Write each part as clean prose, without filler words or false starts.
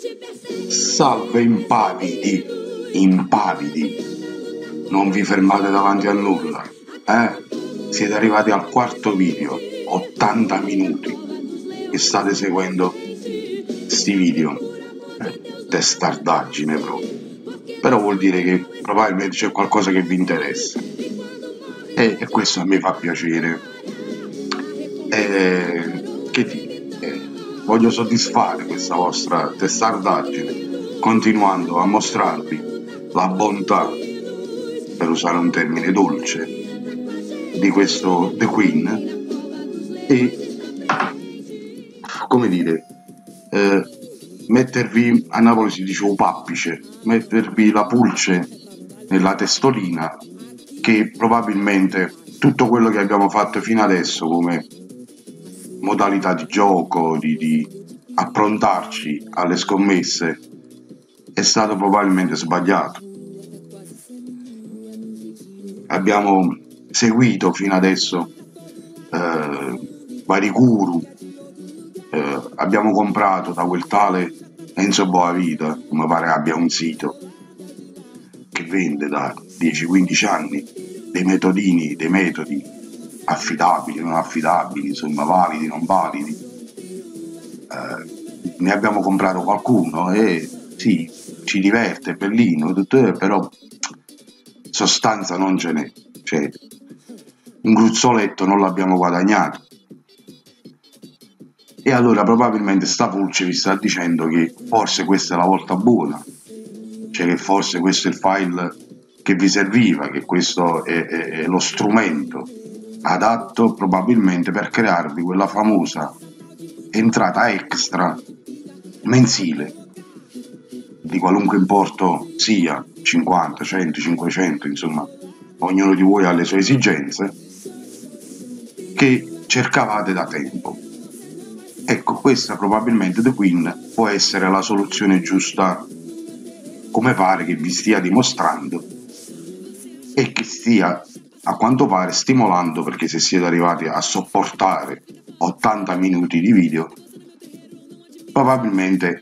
Salve impavidi, impavidi, non vi fermate davanti a nulla, Siete arrivati al quarto video, 80 minuti, e state seguendo sti video, testardaggine proprio. Però vuol dire che probabilmente c'è qualcosa che vi interessa, e questo a me fa piacere. Che dire? Voglio soddisfare questa vostra testardaggine continuando a mostrarvi la bontà, per usare un termine dolce, di questo The Queen e, come dire, mettervi, a Napoli si dice upappice, mettervi la pulce nella testolina, che probabilmente tutto quello che abbiamo fatto fino adesso come modalità di gioco, di approntarci alle scommesse, è stato probabilmente sbagliato. Abbiamo seguito fino adesso vari guru, abbiamo comprato da quel tale Enzo Boavita, come pare abbia un sito che vende da 10-15 anni dei metodi affidabili, non affidabili, insomma validi, non validi. Ne abbiamo comprato qualcuno e sì, ci diverte, è bellino, tutto, però sostanza non ce n'è, cioè un gruzzoletto non l'abbiamo guadagnato. E allora probabilmente sta pulce vi sta dicendo che forse questa è la volta buona, cioè che forse questo è il file che vi serviva, che questo è lo strumento adatto probabilmente per crearvi quella famosa entrata extra mensile, di qualunque importo sia, 50, 100, 500, insomma, ognuno di voi ha le sue esigenze, che cercavate da tempo. Ecco, questa probabilmente The Queen può essere la soluzione giusta, come pare che vi stia dimostrando, e che stia a quanto pare stimolando, perché se siete arrivati a sopportare 80 minuti di video, probabilmente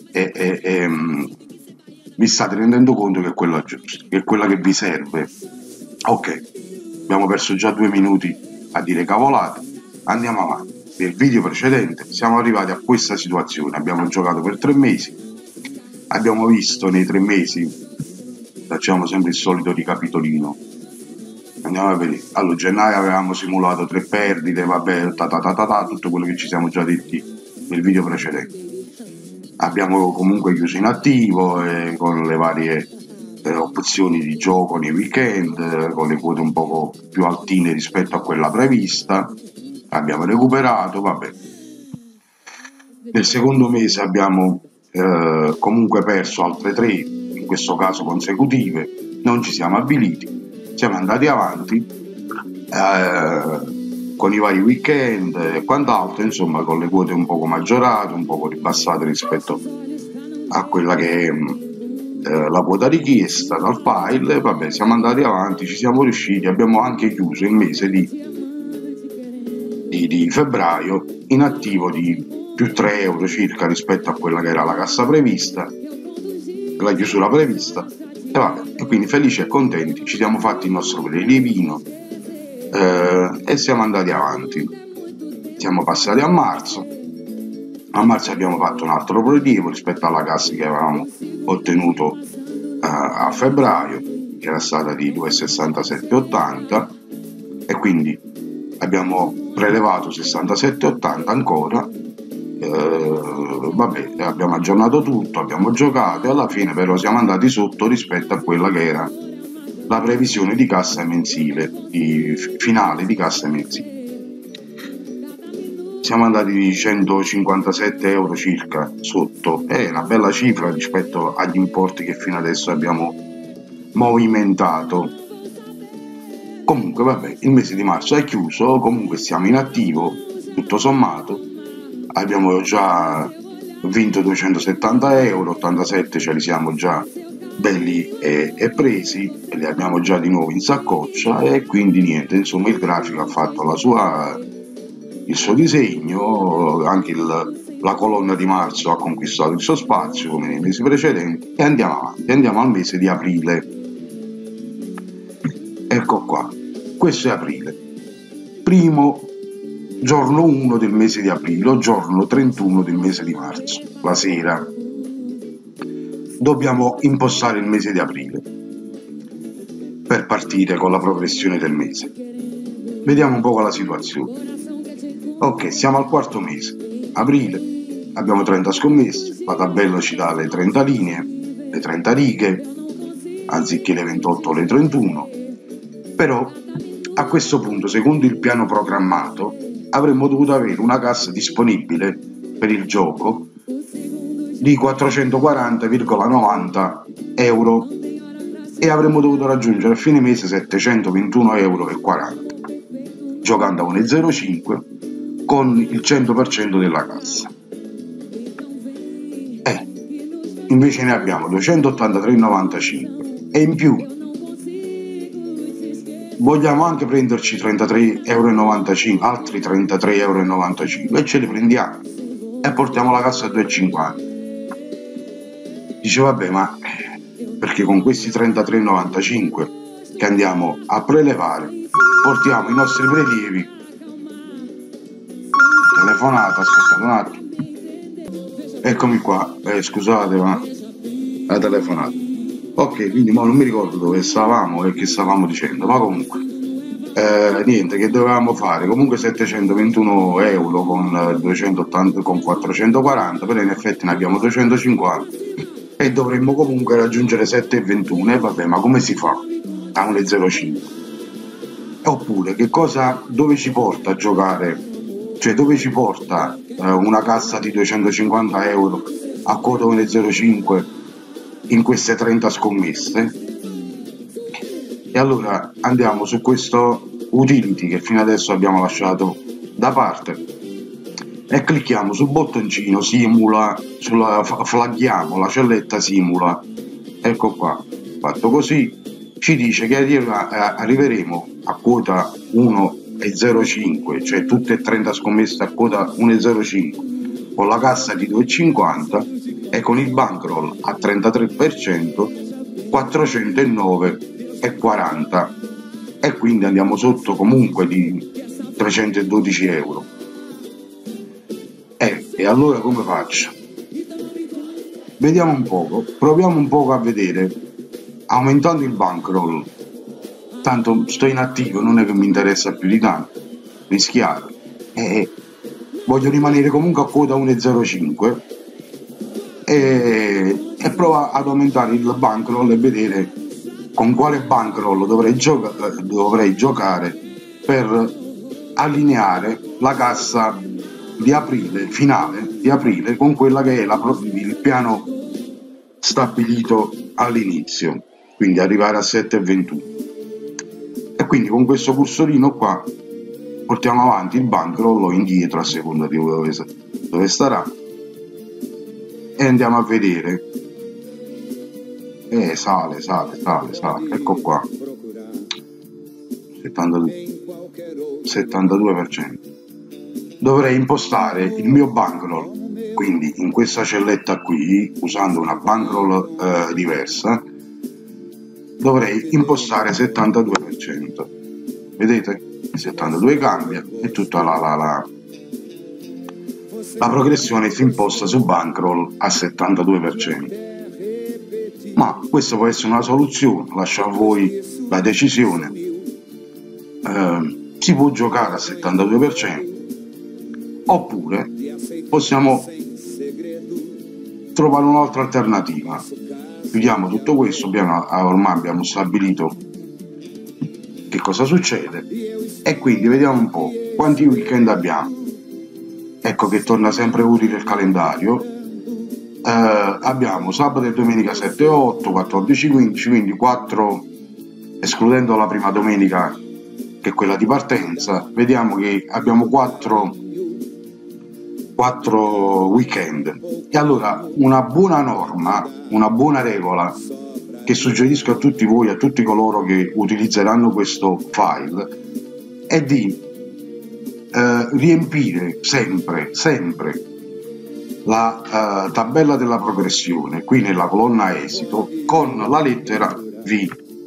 vi state rendendo conto che è quella giusta, che è quella che vi serve. Ok, abbiamo perso già 2 minuti a dire cavolate, andiamo avanti. Nel video precedente siamo arrivati a questa situazione, abbiamo giocato per 3 mesi, abbiamo visto nei 3 mesi, facciamo sempre il solito ricapitolino, andiamo a vedere. Allora, gennaio avevamo simulato 3 perdite, vabbè, tutto quello che ci siamo già detti nel video precedente. Abbiamo comunque chiuso in attivo, con le varie opzioni di gioco nei weekend, con le quote un poco più altine rispetto a quella prevista. Abbiamo recuperato, vabbè. Nel secondo mese abbiamo comunque perso altre 3, in questo caso consecutive, non ci siamo avviliti, siamo andati avanti con i vari weekend e quant'altro, insomma, con le quote un poco maggiorate, un poco ribassate rispetto a quella che è la quota richiesta dal file. Vabbè, siamo andati avanti, ci siamo riusciti, abbiamo anche chiuso il mese di febbraio in attivo di più 3 euro circa rispetto a quella che era la cassa prevista, la chiusura prevista, e vabbè, e quindi felici e contenti ci siamo fatti il nostro prelevino e siamo andati avanti. Siamo passati a marzo abbiamo fatto un altro prelievo rispetto alla cassa che avevamo ottenuto a febbraio, che era stata di 2,67,80, e quindi abbiamo prelevato 67,80 ancora. Vabbè, abbiamo aggiornato tutto, abbiamo giocato e alla fine però siamo andati sotto rispetto a quella che era la previsione di cassa mensile, finale di cassa mensile. Siamo andati di 157 euro circa sotto, è una bella cifra rispetto agli importi che fino adesso abbiamo movimentato. Comunque vabbè, il mese di marzo è chiuso, comunque siamo in attivo, tutto sommato, abbiamo già vinto 270 euro, 87 ce li siamo già belli e presi, e li abbiamo già di nuovo in saccoccia, e quindi niente, insomma il grafico ha fatto il suo disegno, anche la colonna di marzo ha conquistato il suo spazio come nei mesi precedenti e andiamo avanti, andiamo al mese di aprile. Ecco qua, questo è aprile, primo giorno 1 del mese di aprile o giorno 31 del mese di marzo, la sera. Dobbiamo impostare il mese di aprile per partire con la progressione del mese. Vediamo un po' la situazione. Ok, siamo al quarto mese, aprile, abbiamo 30 scommesse, la tabella ci dà le 30 linee, le 30 righe, anziché le 28 o le 31, però a questo punto, secondo il piano programmato, avremmo dovuto avere una cassa disponibile per il gioco di 440,90 euro e avremmo dovuto raggiungere a fine mese 721,40 euro, giocando a 1,05 con il 100% della cassa. Invece ne abbiamo 283,95 e in più vogliamo anche prenderci 33,95 euro, altri 33,95 euro e ce li prendiamo e portiamo la cassa a 2,50. Dice vabbè, ma perché con questi 33,95 che andiamo a prelevare portiamo i nostri prelievi. Telefonata, aspettate un attimo. Eccomi qua, scusate ma la telefonata. Ok, quindi non mi ricordo dove stavamo e che stavamo dicendo, ma comunque niente, che dovevamo fare? Comunque 721 euro con 280, con 440, però in effetti ne abbiamo 250 e dovremmo comunque raggiungere 7,21 e vabbè, ma come si fa a 1,05? Oppure dove ci porta a giocare? Cioè dove ci porta una cassa di 250 euro a quota 1,05 in queste 30 scommesse? E allora andiamo su questo utility che fino adesso abbiamo lasciato da parte e clicchiamo sul bottoncino simula, flaghiamo la celletta simula. Ecco qua, fatto così ci dice che arriveremo a quota 1,05, cioè tutte e 30 scommesse a quota 1,05 con la cassa di 2,50 e con il bankroll a 33% 409,40 e quindi andiamo sotto comunque di 312 euro. E allora come faccio? Vediamo un poco, proviamo un poco a vedere, aumentando il bankroll. Tanto sto inattivo, non è che mi interessa più di tanto rischiare, voglio rimanere comunque a quota 1,05 e prova ad aumentare il bankroll e vedere con quale bankroll dovrei giocare per allineare la cassa di aprile, finale di aprile, con quella che è il piano stabilito all'inizio, quindi arrivare a 7,21. E quindi con questo cursorino qua portiamo avanti il bankroll o indietro a seconda di dove starà e andiamo a vedere. Sale, ecco qua, 72%. Dovrei impostare il mio bankroll, quindi in questa celletta qui, usando una bankroll diversa, dovrei impostare 72%. Vedete? Il 72 cambia e tutta la progressione si imposta su bankroll a 72%. Ma questa può essere una soluzione, lascio a voi la decisione. Si può giocare a 72%, oppure possiamo trovare un'altra alternativa. Chiudiamo tutto questo, ormai abbiamo stabilito che cosa succede e quindi vediamo un po' quanti weekend abbiamo. Ecco che torna sempre utile il calendario. Abbiamo sabato e domenica 7 e 8, 14 e 15, quindi 4, escludendo la prima domenica che è quella di partenza. Vediamo che abbiamo 4 weekend. E allora una buona norma, una buona regola che suggerisco a tutti voi, a tutti coloro che utilizzeranno questo file, è di riempire sempre la tabella della progressione qui nella colonna esito con la lettera V.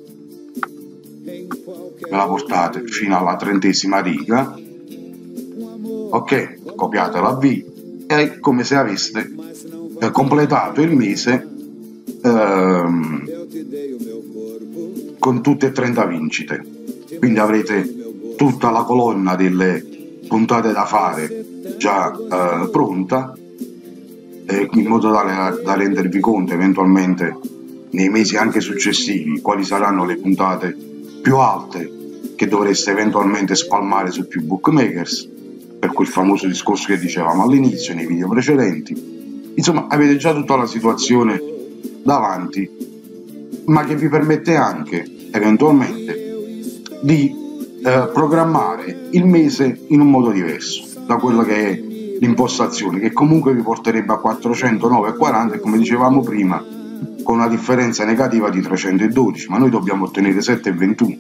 Me la portate fino alla 30ª riga, ok, copiate la V e è come se aveste completato il mese con tutte e 30 vincite. Quindi avrete tutta la colonna delle puntate da fare già pronta, in modo tale da rendervi conto eventualmente nei mesi anche successivi quali saranno le puntate più alte che dovreste eventualmente spalmare su più bookmakers, per quel famoso discorso che dicevamo all'inizio nei video precedenti. Insomma, avete già tutta la situazione davanti, ma che vi permette anche eventualmente di programmare il mese in un modo diverso da quello che è l'impostazione, che comunque vi porterebbe a 409,40 e come dicevamo prima con una differenza negativa di 312, ma noi dobbiamo ottenere 7,21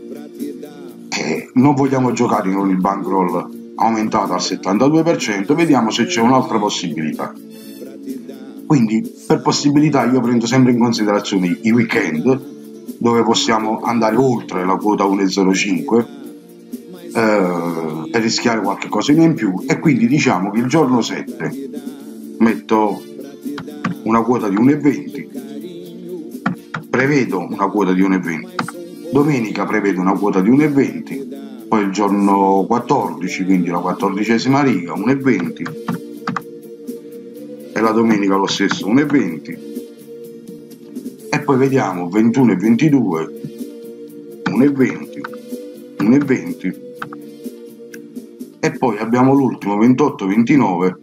e non vogliamo giocare con il bankroll aumentato al 72%. Vediamo se c'è un'altra possibilità. Quindi per possibilità io prendo sempre in considerazione i weekend, dove possiamo andare oltre la quota 1,05 per rischiare qualche cosina in più, e quindi diciamo che il giorno 7 metto una quota di 1,20, prevedo una quota di 1,20, domenica prevedo una quota di 1,20, poi il giorno 14, quindi la 14ª riga 1,20 e la domenica lo stesso 1,20, e poi vediamo 21 e 22 1,20 1,20 e poi abbiamo l'ultimo 28 29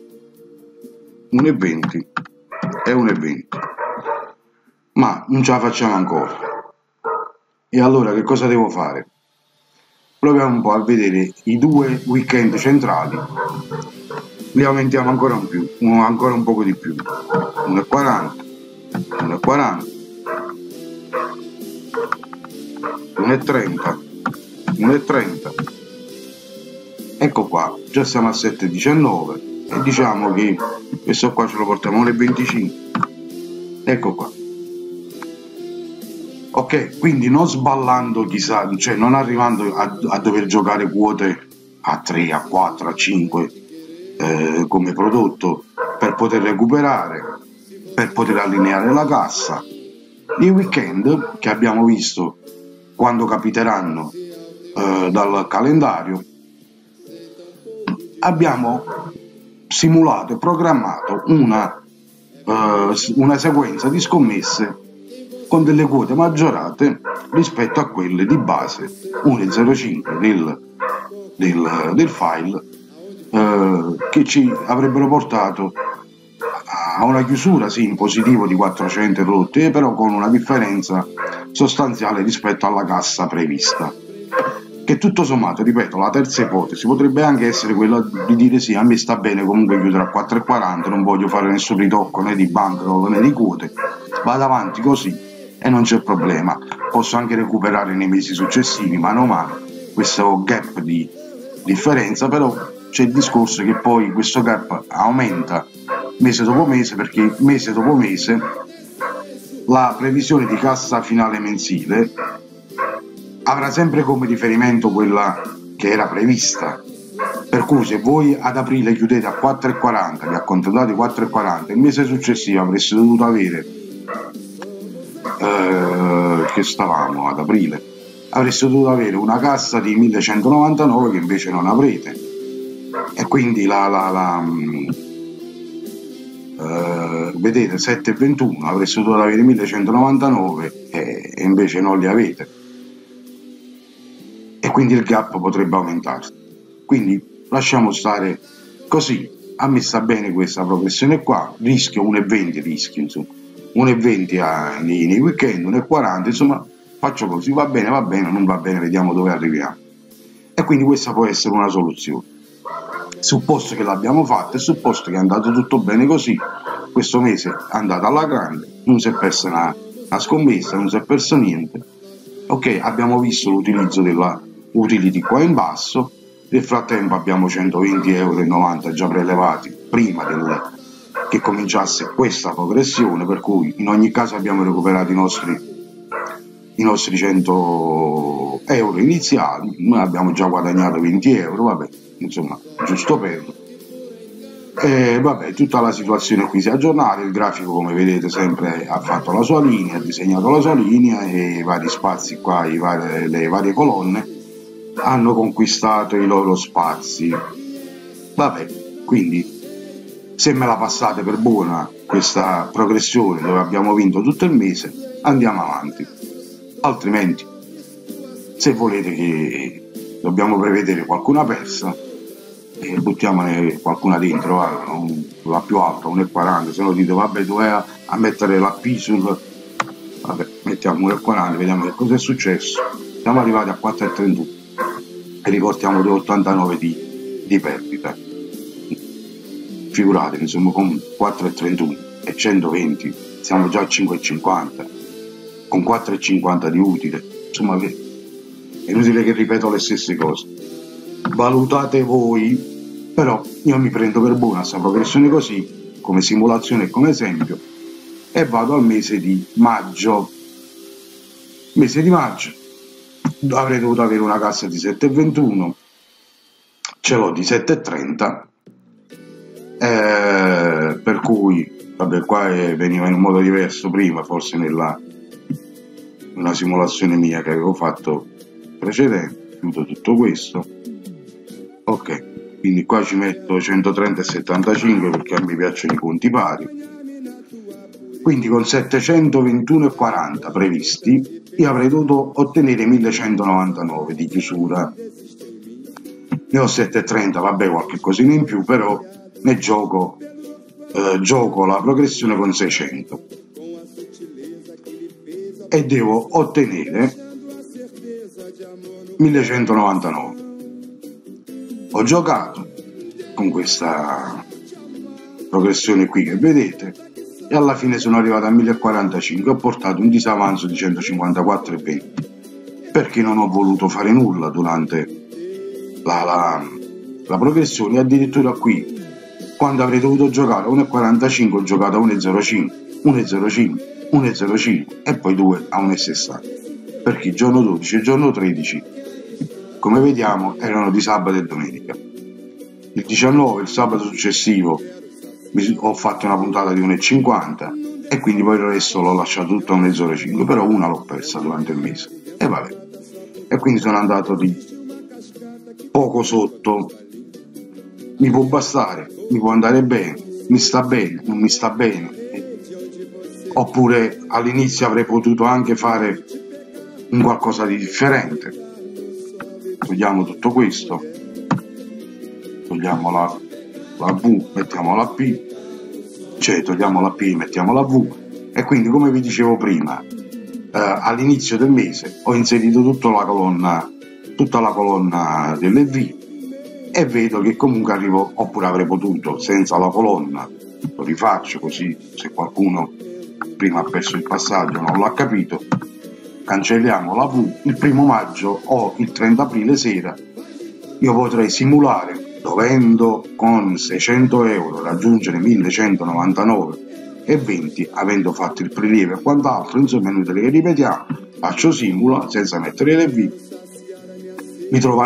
1,20 e 1,20, ma non ce la facciamo ancora. E allora che cosa devo fare? Proviamo un po' a vedere i due weekend centrali, li aumentiamo ancora un poco di più, 1,40 1,40 1,30 1,30, ecco qua, già siamo a 7,19 e diciamo che questo qua ce lo portiamo a 1,25, ecco qua. Ok, quindi non sballando chissà, cioè non arrivando a dover giocare quote a 3, a 4, a 5 come prodotto per poter recuperare, per poter allineare la cassa. I weekend che abbiamo visto quando capiteranno dal calendario, abbiamo simulato e programmato una sequenza di scommesse con delle quote maggiorate rispetto a quelle di base 1,05 del file, che ci avrebbero portato a una chiusura sì in positivo di 400 rotte, però con una differenza sostanziale rispetto alla cassa prevista, che tutto sommato, ripeto, la terza ipotesi potrebbe anche essere quella di dire sì, a me sta bene comunque chiudere a 4,40, non voglio fare nessun ritocco né di bankroll né di quote, vado avanti così e non c'è problema, posso anche recuperare nei mesi successivi mano a mano questo gap di differenza. Però c'è il discorso che poi questo gap aumenta mese dopo mese, perché mese dopo mese la previsione di cassa finale mensile avrà sempre come riferimento quella che era prevista, per cui se voi ad aprile chiudete a 4,40, vi accontentate 4,40, il mese successivo avreste dovuto avere che stavamo ad aprile, avreste dovuto avere una cassa di 1199 che invece non avrete, e quindi vedete 7,21 avreste dovuto avere 1199 e invece non li avete, e quindi il gap potrebbe aumentare. Quindi lasciamo stare così, a me sta bene questa progressione qua, rischio 1,20, insomma 1,20 nei weekend, 1,40, insomma faccio così, va bene, non va bene, vediamo dove arriviamo. E quindi questa può essere una soluzione, supposto che l'abbiamo fatta e supposto che è andato tutto bene così. Questo mese è andato alla grande, non si è persa una scommessa, non si è perso niente. Ok, abbiamo visto l'utilizzo della utility qua in basso, nel frattempo abbiamo 120,90 € già prelevati prima che cominciasse questa progressione, per cui in ogni caso abbiamo recuperato i nostri 100 euro iniziali, noi abbiamo già guadagnato 20 euro, vabbè, insomma, giusto per... vabbè, tutta la situazione qui si è aggiornata, il grafico come vedete sempre ha fatto la sua linea, ha disegnato la sua linea e i vari spazi qua, le varie colonne hanno conquistato i loro spazi. Vabbè, quindi se me la passate per buona questa progressione dove abbiamo vinto tutto il mese, andiamo avanti, altrimenti se volete che dobbiamo prevedere qualcuna persa, buttiamone qualcuna dentro, la più alta, 1,40, se no dite vabbè doveva a mettere la P sul... vabbè, mettiamo 1,40, vediamo che cosa è successo. Siamo arrivati a 4,31 e riportiamo 2,89 di perdita. Figuratevi, insomma, con 4,31 e 120 siamo già a 5,50, con 4,50 di utile, insomma è inutile che ripeto le stesse cose, valutate voi, però io mi prendo per buona questa progressione così, come simulazione e come esempio, e vado al mese di maggio. Avrei dovuto avere una cassa di 7,21, ce l'ho di 7,30, per cui vabbè, qua veniva in un modo diverso prima, forse nella una simulazione mia che avevo fatto precedente. Chiudo tutto questo, ok, quindi qua ci metto 130 e 75 perché a me piacciono i conti pari, quindi con 721,40 previsti io avrei dovuto ottenere 1199 di chiusura. Ne ho 7,30, vabbè, qualche cosina in più, però ne gioco la progressione con 600 e devo ottenere 1199. Ho giocato con questa progressione qui che vedete e alla fine sono arrivato a 1045, ho portato un disavanzo di 154,20 perché non ho voluto fare nulla durante la progressione. Addirittura qui, quando avrei dovuto giocare a 1,45, ho giocato a 1,05, 1,05, 1,05 e poi 2 a 1,60, perché il giorno 12 e il giorno 13, come vediamo, erano di sabato e domenica. Il 19, il sabato successivo, ho fatto una puntata di 1,50 e quindi poi il resto l'ho lasciato tutto a 1,05, però una l'ho persa durante il mese e vabbè, e quindi sono andato di poco sotto. Mi può bastare, mi può andare bene, mi sta bene, non mi sta bene, oppure all'inizio avrei potuto anche fare un qualcosa di differente. Togliamo tutto questo, togliamo la V, mettiamo la P, cioè togliamo la P, mettiamo la V, e quindi come vi dicevo prima, all'inizio del mese ho inserito tutta la colonna delle V e vedo che comunque arrivo, oppure avrei potuto senza la colonna, lo rifaccio così se qualcuno prima ha perso il passaggio, non l'ha capito, cancelliamo la V. Il 1° maggio o il 30 aprile sera io potrei simulare, dovendo con 600 euro raggiungere 1199,20, avendo fatto il prelievo e quant'altro, insomma è inutile che ripetiamo, faccio simula senza mettere le V, mi trovo a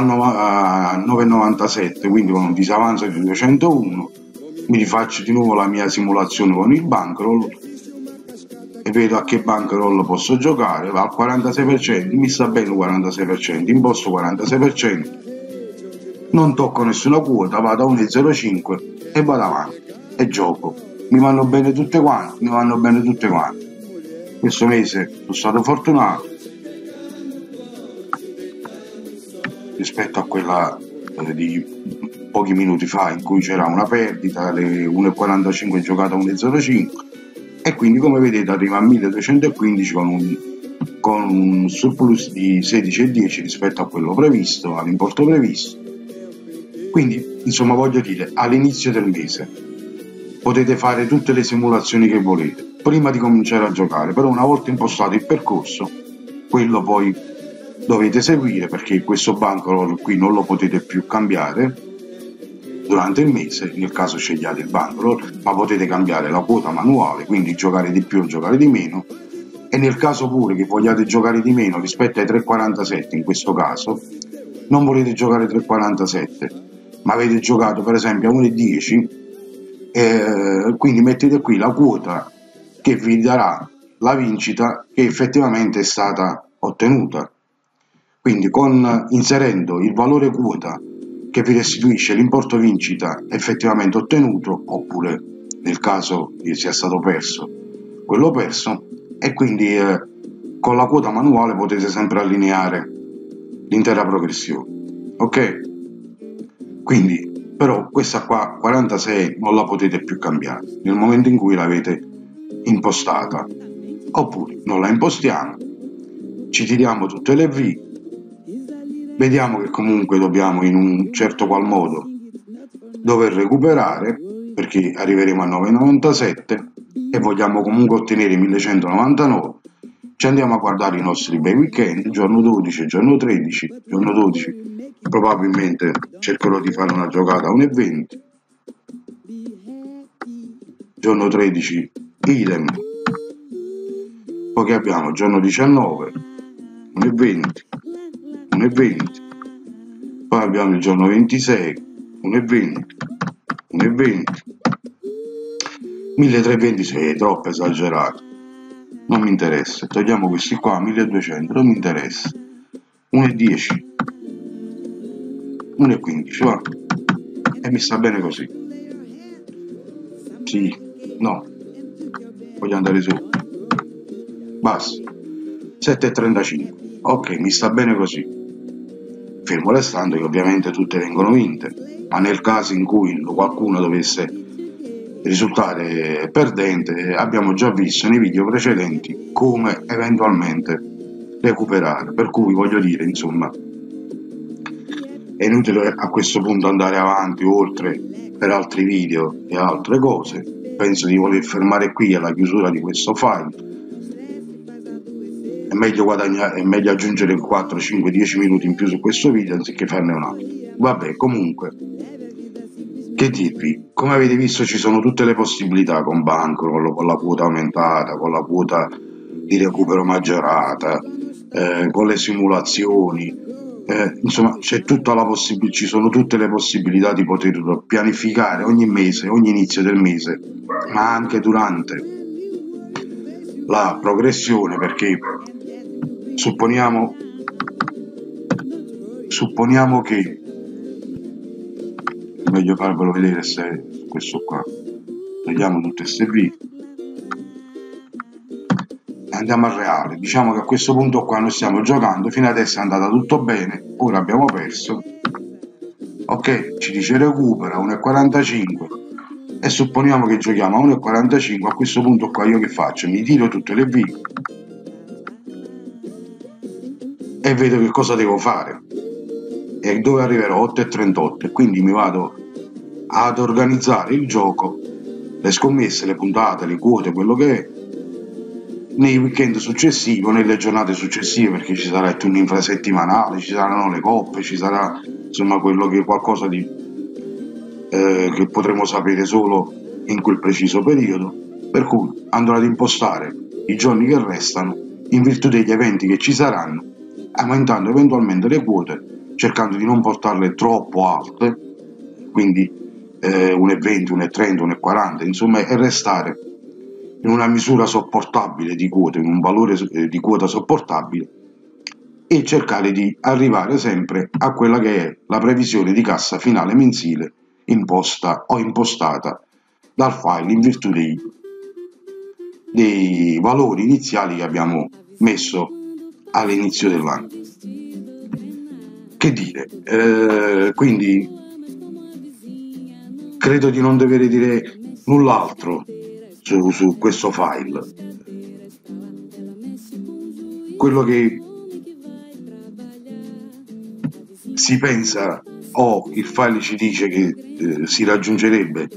9,97, quindi con un disavanzo di 201, mi rifaccio di nuovo la mia simulazione con il bankroll e vedo a che bankroll posso giocare, va al 46%, mi sta bene il 46%, imposto 46%, non tocco nessuna quota, vado a 1,05 e vado avanti e gioco, mi vanno bene tutte quante, questo mese sono stato fortunato rispetto a quella di pochi minuti fa in cui c'era una perdita, alle 1,45 giocata a 1,05 e quindi come vedete arriva a 1215 con un surplus di 16,10 rispetto a quello previsto, all'importo previsto. Quindi insomma voglio dire, all'inizio del mese potete fare tutte le simulazioni che volete prima di cominciare a giocare, però una volta impostato il percorso, quello poi dovete seguire, perché questo bankroll qui non lo potete più cambiare durante il mese, nel caso scegliate il bankroll, ma potete cambiare la quota manuale, quindi giocare di più o giocare di meno, e nel caso pure che vogliate giocare di meno rispetto ai 3,47 in questo caso, non volete giocare 3,47, ma avete giocato per esempio a 1,10, quindi mettete qui la quota che vi darà la vincita che effettivamente è stata ottenuta. Quindi inserendo il valore quota che vi restituisce l'importo vincita effettivamente ottenuto, oppure nel caso che sia stato perso quello perso, e quindi con la quota manuale potete sempre allineare l'intera progressione, ok? Quindi però questa qua 46 non la potete più cambiare nel momento in cui l'avete impostata, oppure non la impostiamo, ci tiriamo tutte le V, vediamo che comunque dobbiamo in un certo qual modo dover recuperare, perché arriveremo a 9,97 e vogliamo comunque ottenere 1199. Ci andiamo a guardare i nostri bei weekend, giorno 12, giorno 13, giorno 12 probabilmente cercherò di fare una giocata a 1,20, giorno 13 idem, poi che abbiamo giorno 19 1,20, 1,20, poi abbiamo il giorno 26 1,20, 1,20, 1326 è troppo esagerato, non mi interessa, togliamo questi qua, 1200, non mi interessa, 1,10, 1,15, va, e mi sta bene così, sì, no, voglio andare su, basta, 7,35, ok, mi sta bene così, fermo restando che ovviamente tutte vengono vinte, ma nel caso in cui qualcuno dovesse risultare perdente, abbiamo già visto nei video precedenti come eventualmente recuperare, per cui voglio dire, insomma, è inutile a questo punto andare avanti oltre per altri video e altre cose, penso di voler fermare qui alla chiusura di questo file. È meglio guadagnare, è meglio aggiungere 4, 5, 10 minuti in più su questo video anziché farne un altro. Vabbè, comunque, che dirvi, come avete visto ci sono tutte le possibilità con bankroll, con la quota aumentata, con la quota di recupero maggiorata, con le simulazioni, insomma c'è tutta la ci sono tutte le possibilità di poter pianificare ogni mese, ogni inizio del mese, ma anche durante la progressione, perché supponiamo che è meglio farvelo vedere se questo qua, togliamo tutte queste V e andiamo al reale. Diciamo che a questo punto qua noi stiamo giocando, fino adesso è andata tutto bene, ora abbiamo perso, ok, ci dice recupera 1,45 e supponiamo che giochiamo a 1,45. A questo punto qua io che faccio? Mi tiro tutte le V e vedo che cosa devo fare e dove arriverò 8,38, e quindi mi vado ad organizzare il gioco, le scommesse, le puntate, le quote, quello che è, nei weekend successivi o nelle giornate successive, perché ci sarà il turno infrasettimanale, ci saranno le coppe, ci sarà insomma quello che qualcosa di che potremo sapere solo in quel preciso periodo, per cui andrò ad impostare i giorni che restano in virtù degli eventi che ci saranno, aumentando eventualmente le quote, cercando di non portarle troppo alte, quindi 1,20, 1,30, 1,40, insomma, e restare in una misura sopportabile di quote, in un valore di quota sopportabile, e cercare di arrivare sempre a quella che è la previsione di cassa finale mensile imposta o impostata dal file in virtù dei valori iniziali che abbiamo messo all'inizio dell'anno. Che dire, quindi credo di non dover dire null'altro su questo file. Quello che si pensa, o il file ci dice che si raggiungerebbe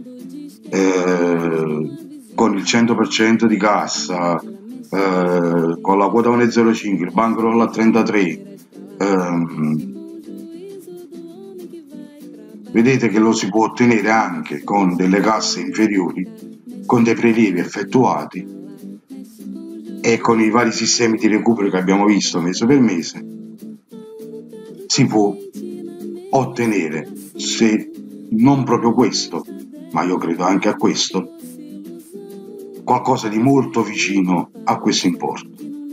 con il 100% di cassa, con la quota 1,05, il bankroll a 33, vedete che lo si può ottenere anche con delle casse inferiori, con dei prelievi effettuati e con i vari sistemi di recupero che abbiamo visto mese per mese. Si può ottenere, se non proprio questo, ma io credo anche a questo, qualcosa di molto vicino a questo importo.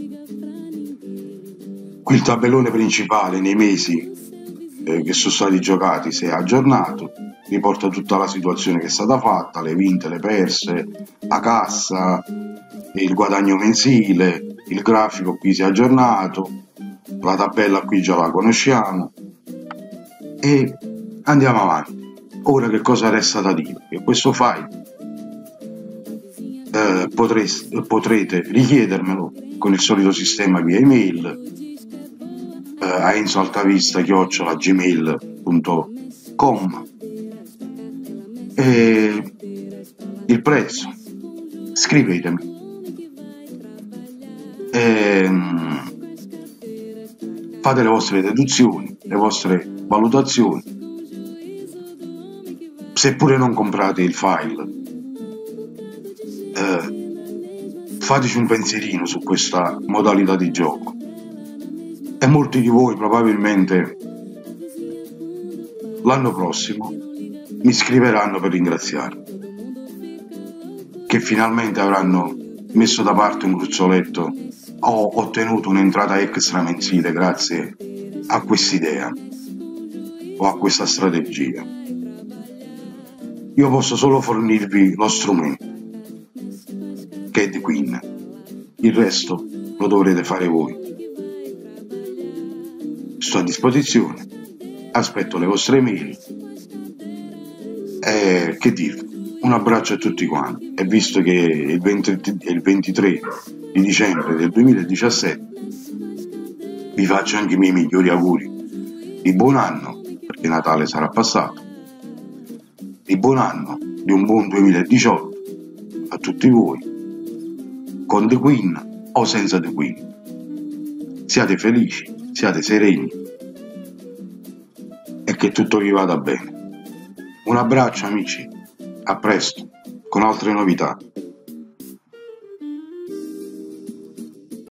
Qui il tabellone principale nei mesi che sono stati giocati si è aggiornato, riporta tutta la situazione che è stata fatta, le vinte, le perse, la cassa, il guadagno mensile, il grafico qui si è aggiornato, la tabella qui già la conosciamo e andiamo avanti. Ora che cosa resta da dire? Che questo file potrete richiedermelo con il solito sistema via email a enzoaltavista@gmail.com. E il prezzo, scrivetemi e fate le vostre deduzioni, le vostre valutazioni. Seppure non comprate il file, fateci un pensierino su questa modalità di gioco. E molti di voi probabilmente l'anno prossimo mi scriveranno per ringraziarmi, che finalmente avranno messo da parte un gruzzoletto o ottenuto un'entrata extra mensile grazie a quest'idea o a questa strategia. Io posso solo fornirvi lo strumento, che è The Queen. Il resto lo dovrete fare voi. Sto a disposizione, aspetto le vostre email e che dirvi, un abbraccio a tutti quanti, e visto che il 23 di dicembre del 2017 vi faccio anche i miei migliori auguri di buon anno, perché Natale sarà passato, di buon anno, di un buon 2018 a tutti voi, con The Queen o senza The Queen. Siate felici, siate sereni e che tutto vi vada bene. Un abbraccio amici, a presto con altre novità.